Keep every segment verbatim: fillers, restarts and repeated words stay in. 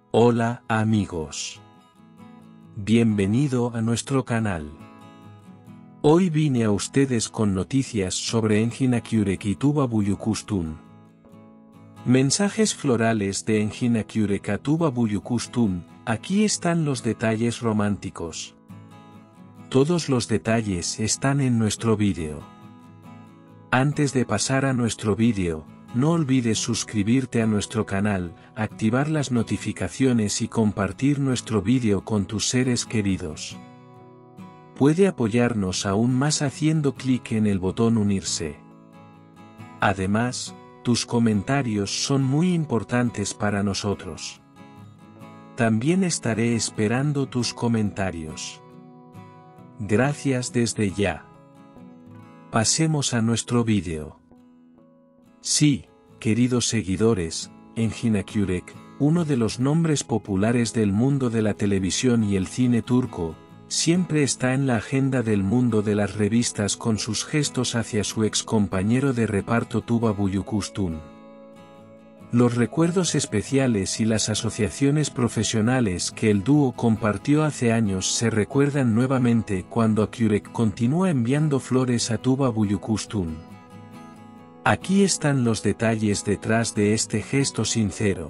Hola, amigos. Bienvenido a nuestro canal. Hoy vine a ustedes con noticias sobre Engin Akyurek y Tuba Büyüküstün. Mensajes florales de Engin Akyurek a Tuba Büyüküstün. Aquí están los detalles románticos. Todos los detalles están en nuestro vídeo. Antes de pasar a nuestro vídeo, no olvides suscribirte a nuestro canal, activar las notificaciones y compartir nuestro vídeo con tus seres queridos. Puede apoyarnos aún más haciendo clic en el botón unirse. Además, tus comentarios son muy importantes para nosotros. También estaré esperando tus comentarios. Gracias desde ya. Pasemos a nuestro vídeo. Sí, queridos seguidores, Engin Akyurek, uno de los nombres populares del mundo de la televisión y el cine turco, siempre está en la agenda del mundo de las revistas con sus gestos hacia su ex compañero de reparto Tuba Büyüküstün. Los recuerdos especiales y las asociaciones profesionales que el dúo compartió hace años se recuerdan nuevamente cuando Akyurek continúa enviando flores a Tuba Büyüküstün. Aquí están los detalles detrás de este gesto sincero.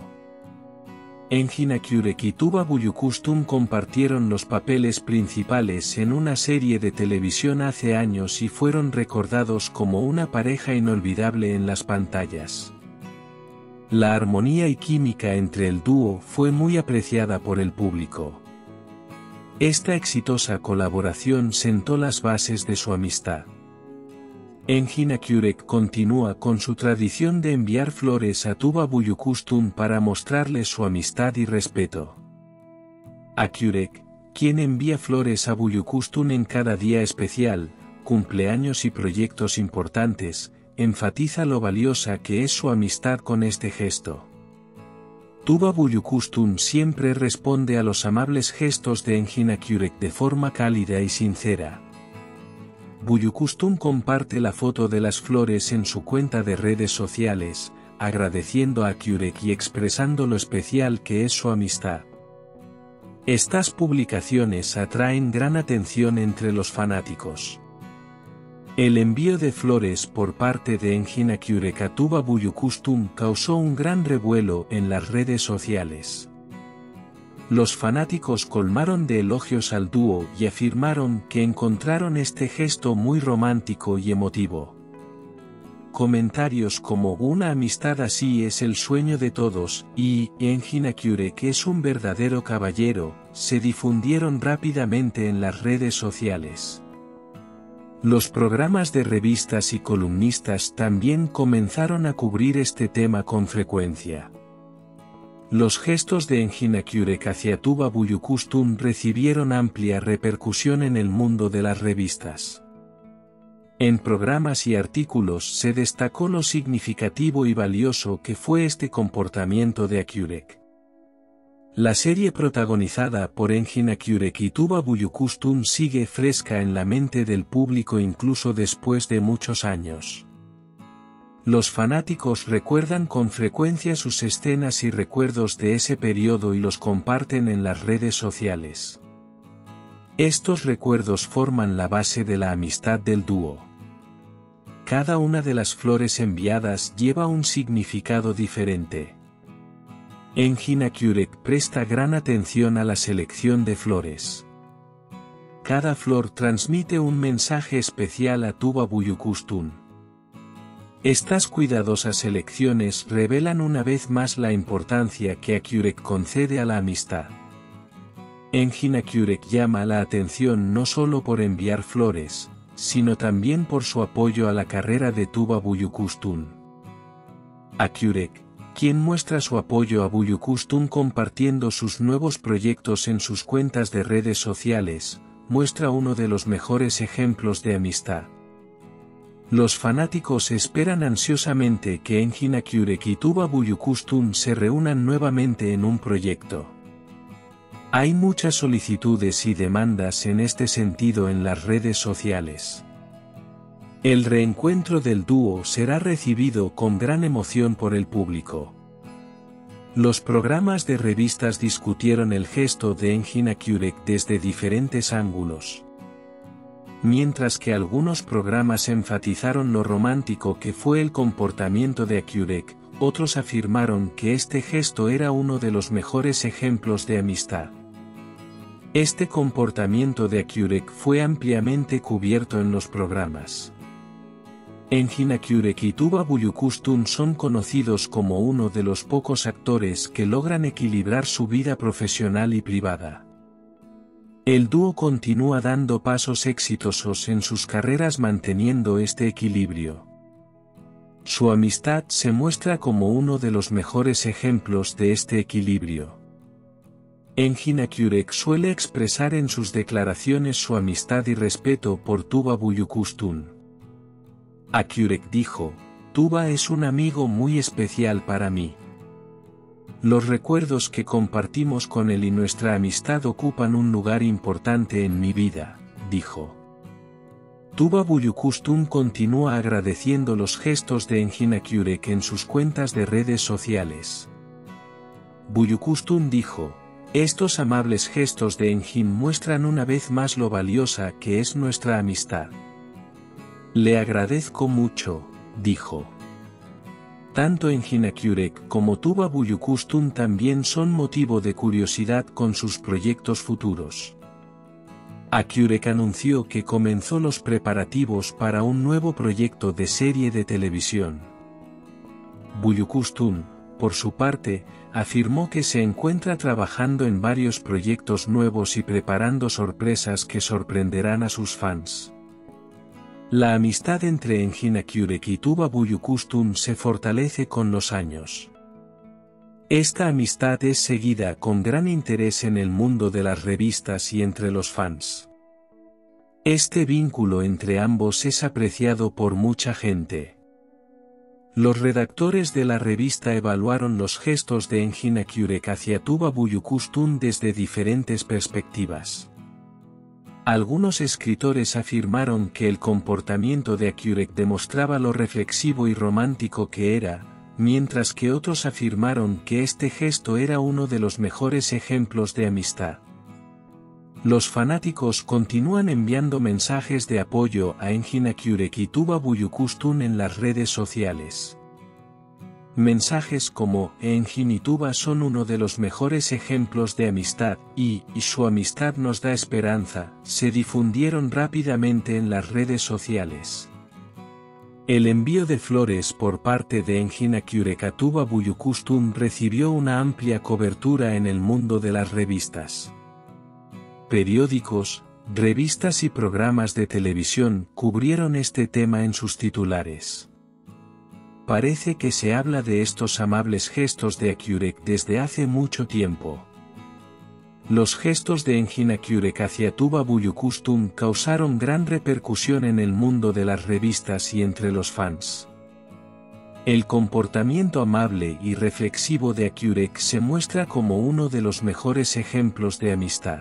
Engin Akyurek y Tuba Büyüküstün compartieron los papeles principales en una serie de televisión hace años y fueron recordados como una pareja inolvidable en las pantallas. La armonía y química entre el dúo fue muy apreciada por el público. Esta exitosa colaboración sentó las bases de su amistad. Engin Akyurek continúa con su tradición de enviar flores a Tuba Büyüküstün para mostrarle su amistad y respeto. Akyurek, quien envía flores a Büyüküstün en cada día especial, cumpleaños y proyectos importantes, enfatiza lo valiosa que es su amistad con este gesto. Tuba Büyüküstün siempre responde a los amables gestos de Engin Akyurek de forma cálida y sincera. Büyüküstün comparte la foto de las flores en su cuenta de redes sociales, agradeciendo a Akyurek y expresando lo especial que es su amistad. Estas publicaciones atraen gran atención entre los fanáticos. El envío de flores por parte de Engin Akyurek a Tuba Büyüküstün causó un gran revuelo en las redes sociales. Los fanáticos colmaron de elogios al dúo y afirmaron que encontraron este gesto muy romántico y emotivo. Comentarios como "una amistad así es el sueño de todos" y "Engin Akyurek es un verdadero caballero" se difundieron rápidamente en las redes sociales. Los programas de revistas y columnistas también comenzaron a cubrir este tema con frecuencia. Los gestos de Engin Akyurek hacia Tuba Büyüküstün recibieron amplia repercusión en el mundo de las revistas. En programas y artículos se destacó lo significativo y valioso que fue este comportamiento de Akyurek. La serie protagonizada por Engin Akyurek y Tuba Büyüküstün sigue fresca en la mente del público incluso después de muchos años. Los fanáticos recuerdan con frecuencia sus escenas y recuerdos de ese periodo y los comparten en las redes sociales. Estos recuerdos forman la base de la amistad del dúo. Cada una de las flores enviadas lleva un significado diferente. Engin Akyurek presta gran atención a la selección de flores. Cada flor transmite un mensaje especial a Tuba Büyüküstün. Estas cuidadosas elecciones revelan una vez más la importancia que Akyurek concede a la amistad. Engin Akyurek llama la atención no solo por enviar flores, sino también por su apoyo a la carrera de Tuba Büyüküstün. Akyurek, quien muestra su apoyo a Büyüküstün compartiendo sus nuevos proyectos en sus cuentas de redes sociales, muestra uno de los mejores ejemplos de amistad. Los fanáticos esperan ansiosamente que Engin Akyurek y Tuba Büyüküstün se reúnan nuevamente en un proyecto. Hay muchas solicitudes y demandas en este sentido en las redes sociales. El reencuentro del dúo será recibido con gran emoción por el público. Los programas de revistas discutieron el gesto de Engin Akyurek desde diferentes ángulos. Mientras que algunos programas enfatizaron lo romántico que fue el comportamiento de Akyurek, otros afirmaron que este gesto era uno de los mejores ejemplos de amistad. Este comportamiento de Akyurek fue ampliamente cubierto en los programas. Engin Akyurek y Tuba Büyüküstün son conocidos como uno de los pocos actores que logran equilibrar su vida profesional y privada. El dúo continúa dando pasos exitosos en sus carreras manteniendo este equilibrio. Su amistad se muestra como uno de los mejores ejemplos de este equilibrio. Engin Akyurek suele expresar en sus declaraciones su amistad y respeto por Tuba Büyüküstün. Akyurek dijo, Tuba es un amigo muy especial para mí. Los recuerdos que compartimos con él y nuestra amistad ocupan un lugar importante en mi vida, dijo. Tuba Büyüküstün continúa agradeciendo los gestos de Engin Akyurek en sus cuentas de redes sociales. Büyüküstün dijo, estos amables gestos de Engin muestran una vez más lo valiosa que es nuestra amistad. Le agradezco mucho, dijo. Tanto Engin Akyurek como Tuba Büyüküstün también son motivo de curiosidad con sus proyectos futuros. Akyurek anunció que comenzó los preparativos para un nuevo proyecto de serie de televisión. Büyüküstün, por su parte, afirmó que se encuentra trabajando en varios proyectos nuevos y preparando sorpresas que sorprenderán a sus fans. La amistad entre Engin Akyurek y Tuba Büyüküstün se fortalece con los años. Esta amistad es seguida con gran interés en el mundo de las revistas y entre los fans. Este vínculo entre ambos es apreciado por mucha gente. Los redactores de la revista evaluaron los gestos de Engin Akyurek hacia Tuba Büyüküstün desde diferentes perspectivas. Algunos escritores afirmaron que el comportamiento de Akyurek demostraba lo reflexivo y romántico que era, mientras que otros afirmaron que este gesto era uno de los mejores ejemplos de amistad. Los fanáticos continúan enviando mensajes de apoyo a Engin Akyurek y Tuba Büyüküstün en las redes sociales. Mensajes como Engin y Tuba son uno de los mejores ejemplos de amistad y, y su amistad nos da esperanza, se difundieron rápidamente en las redes sociales. El envío de flores por parte de Engin Akyurek a Tuba Büyüküstün recibió una amplia cobertura en el mundo de las revistas. Periódicos, revistas y programas de televisión cubrieron este tema en sus titulares. Parece que se habla de estos amables gestos de Akyurek desde hace mucho tiempo. Los gestos de Engin Akyurek hacia Tuba Büyüküstün causaron gran repercusión en el mundo de las revistas y entre los fans. El comportamiento amable y reflexivo de Akyurek se muestra como uno de los mejores ejemplos de amistad.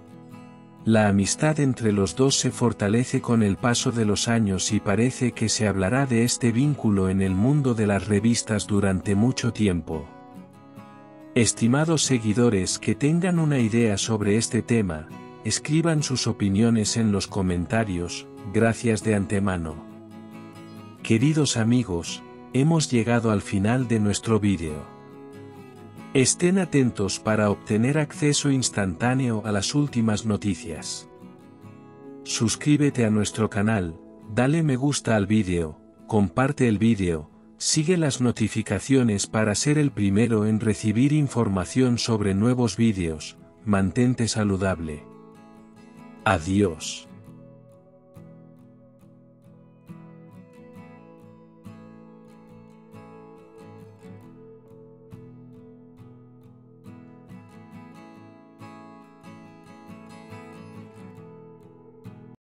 La amistad entre los dos se fortalece con el paso de los años y parece que se hablará de este vínculo en el mundo de las revistas durante mucho tiempo. Estimados seguidores que tengan una idea sobre este tema, escriban sus opiniones en los comentarios, gracias de antemano. Queridos amigos, hemos llegado al final de nuestro vídeo. Estén atentos para obtener acceso instantáneo a las últimas noticias. Suscríbete a nuestro canal, dale me gusta al vídeo, comparte el vídeo, sigue las notificaciones para ser el primero en recibir información sobre nuevos vídeos, mantente saludable. Adiós.